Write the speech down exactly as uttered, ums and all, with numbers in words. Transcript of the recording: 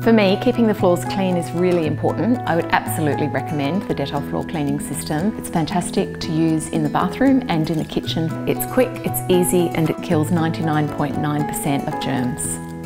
For me, keeping the floors clean is really important. I would absolutely recommend the Dettol floor cleaning system. It's fantastic to use in the bathroom and in the kitchen. It's quick, it's easy, and it kills ninety-nine point nine percent of germs.